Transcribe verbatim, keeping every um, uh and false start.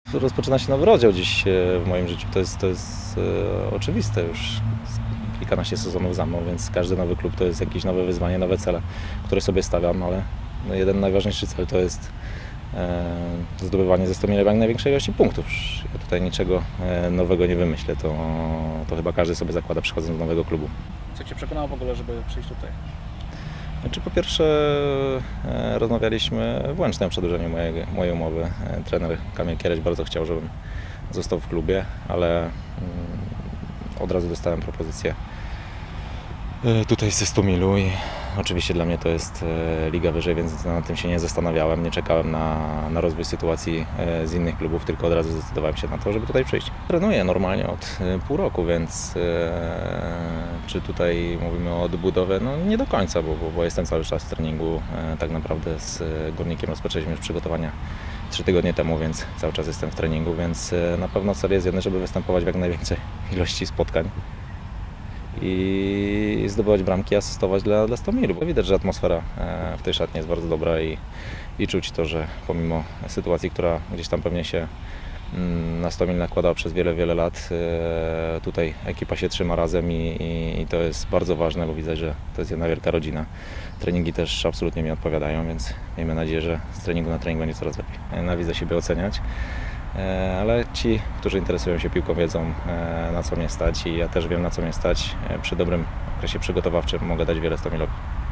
Rozpoczyna się nowy rozdział dziś w moim życiu. To jest, to jest e, oczywiste już. Kilkanaście sezonów za mną, więc każdy nowy klub to jest jakieś nowe wyzwanie, nowe cele, które sobie stawiam, ale no jeden najważniejszy cel to jest e, zdobywanie ze Stomilem jak największej ilości punktów. Ja tutaj niczego e, nowego nie wymyślę, to, to chyba każdy sobie zakłada przychodząc do nowego klubu. Co Cię przekonało w ogóle, żeby przyjść tutaj? Znaczy, po pierwsze e, rozmawialiśmy w Łęcznej o przedłużeniu mojej, mojej umowy. E, trener Kamil Kiereś bardzo chciał, żebym został w klubie, ale mm, od razu dostałem propozycję e, tutaj ze Stomilu i oczywiście dla mnie to jest e, liga wyżej, więc nad tym się nie zastanawiałem, nie czekałem na, na rozwój sytuacji e, z innych klubów, tylko od razu zdecydowałem się na to, żeby tutaj przyjść. Trenuję normalnie od e, pół roku, więc e, czy tutaj mówimy o odbudowie? No nie do końca, bo, bo, bo jestem cały czas w treningu. E, tak naprawdę z Górnikiem rozpoczęliśmy już przygotowania trzy tygodnie temu, więc cały czas jestem w treningu, więc e, na pewno cel jest jeden, żeby występować w jak największej ilości spotkań i zdobywać bramki, asystować dla, dla Stomilu. Bo widać, że atmosfera w tej szatni jest bardzo dobra i, i czuć to, że pomimo sytuacji, która gdzieś tam pewnie się na Stomil nakładała przez wiele, wiele lat, tutaj ekipa się trzyma razem i, i, i to jest bardzo ważne, bo widać, że to jest jedna wielka rodzina. Treningi też absolutnie mi odpowiadają, więc miejmy nadzieję, że z treningu na trening będzie coraz lepiej. Nienawidzę siebie oceniać, ale ci, którzy interesują się piłką, wiedzą, na co mnie stać i ja też wiem, na co mnie stać. Przy dobrym okresie przygotowawczym mogę dać wiele Stomilowi.